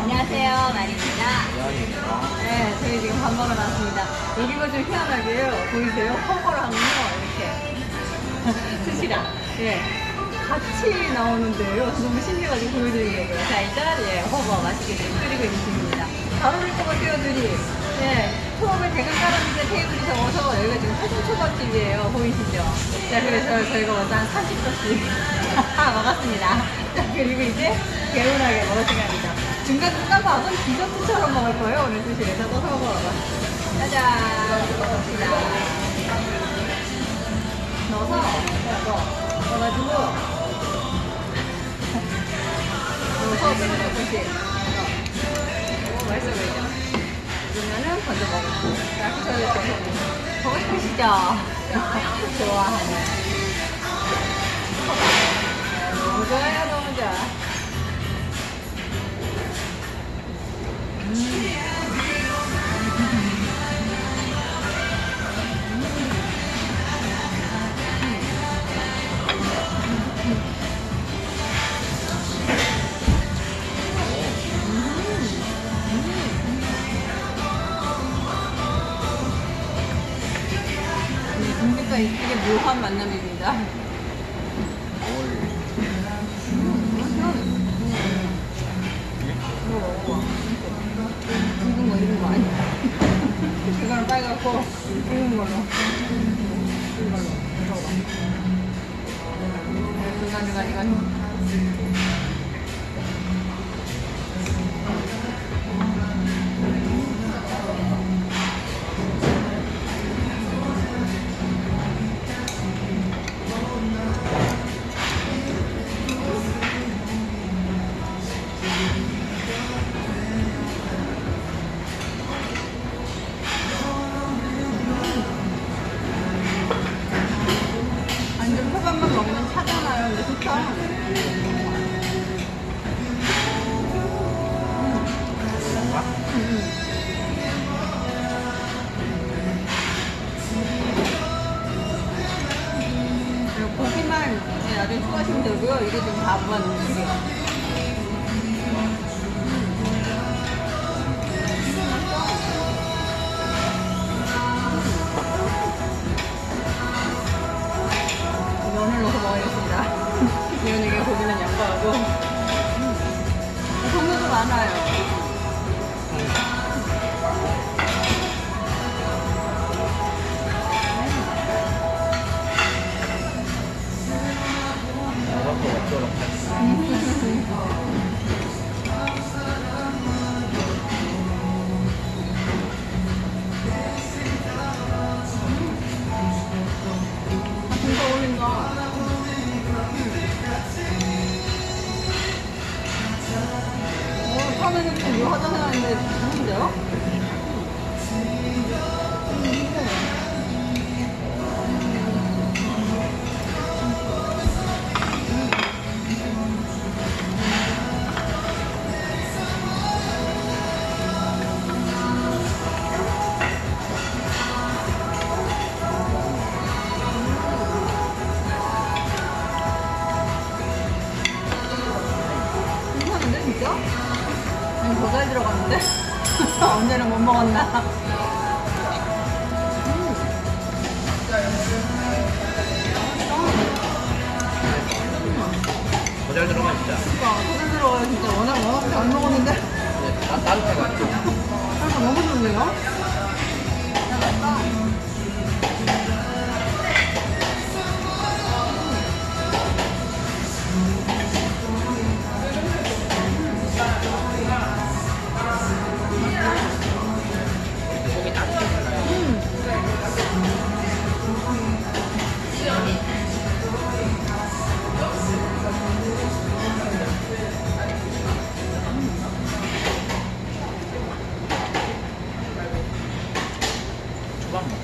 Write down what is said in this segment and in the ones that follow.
안녕하세요, 마리입니다. 네, 저희 지금 밥 먹으러 나왔습니다. 여기가 좀 희한하게요. 보이세요? 허거랑요, 이렇게. 스시랑. 예. 같이 나오는데요. 너무 신기하게 보여드리려고요. 자, 일단, 예, 허거 맛있게 좀 끓이고 있는 중입니다. 잘 어울릴 것 같아요, 둘이. 예. 초밥을 대강 깔았는데 테이블이 적어서 여기가 지금 사진초밥집이에요. 보이시죠? 자, 그래서 저희가 먼저 한 30접시 먹었습니다. 자, 그리고 이제 개운하게 먹을 시간이죠. 중간중간 밥은 디저트처럼 먹을 거예요. 오늘 스시에서 떠서 먹어요. 짜잔! 먹읍시다. 넣어서, 넣어가지고, 넣어서 끓여줄 것이. 맛있어 보이죠? 그러면은 먼저 먹을게요. 자, 저희 보고 싶으시죠? 좋아하는. 너무 좋아요, 너무 좋아. 중식과 이쪽의 묘한 만남입니다. 굵은 거 이런 거 아니야. 그거는 빨갛고 굵은 걸로. 중간중간 이건. 완전 초밥만 먹으면 차잖아요. 근데 좋다. 고기만 나중에 추가하시면 되고요. 이게 지금 다 무한 음식이에요. 면을 넣어서 먹어야겠습니다. 기현에게 고기는 양보하고. 종류도 많아요. 진짜 어울린다. 처음에는 좀 묘하다 생각했는데 좋은데요? 괜찮은데 진짜? 더 잘 들어갔는데? 언제는 못 먹었나? 더 잘 들어가 진짜. 그러니까 더 잘 들어가요 진짜. 워낙 잘 먹었는데? 따뜻해가지고. 그러니까 너무 좋네요? 고기 따뜻해잖아요. 초밥 먹어.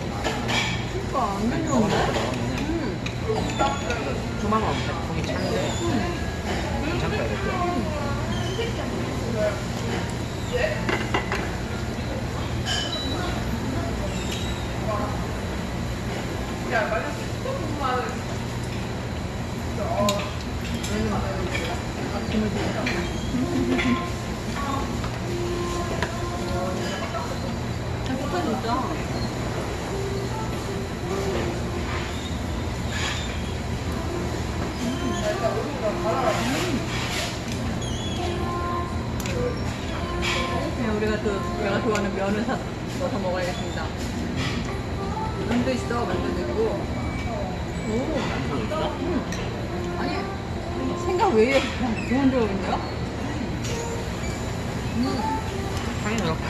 우리가 또 내가 좋아하는 면을 넣어서 먹어야겠습니다. 면도 있어, 면도 있고. 오, 만두도 있어? 아니 생각 외에 좋은 조합인데요? 향이 그렇게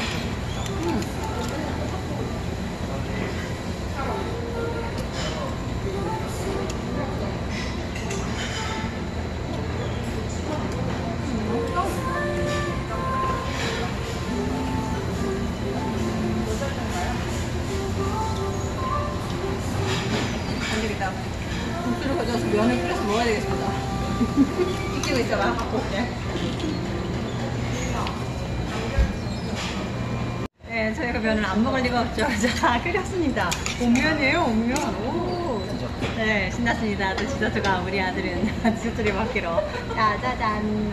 안 되겠다. 국수를 가져와서 면을 끓여서 먹어야 되겠습니다. 찍히고 있어봐. 갖고 올게. 네, 저희가 면을 안 먹을 리가 없죠. 자, 끓였습니다. 오면이에요, 오면. 오. 네, 신났습니다. 또 디저트가 우리 아들은 디저트를 먹기로. 자, 짜잔.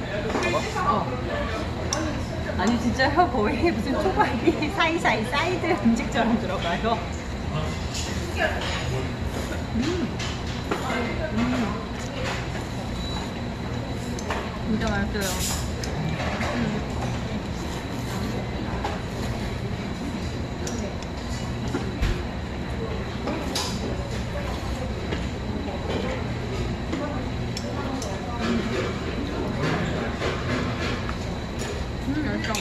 아니, 진짜요? 거의 무슨 초밥이 사이사이 사이드 음식처럼 들어가요. 진짜 맛있어요. 맛있어.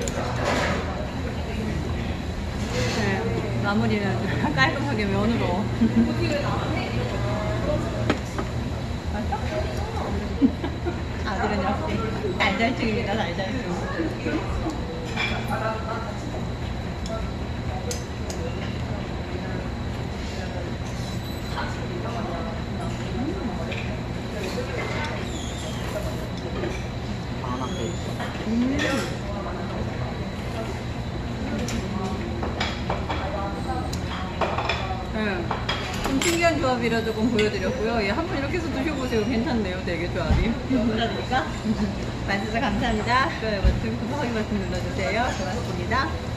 네, 마무리는 깔끔하게 면으로. 맛있어? 아들은 역시 달달증입니다, 달달증. 바나나 케이크. 좀 신기한 조합이라 조금 보여드렸고요. 예, 한번 이렇게 해서 드셔보세요. 괜찮네요. 되게 조합이. 감사드립니까? 맛있어서 감사합니다. 좋아요 버튼, 구독하기 버튼 눌러주세요. 고맙습니다.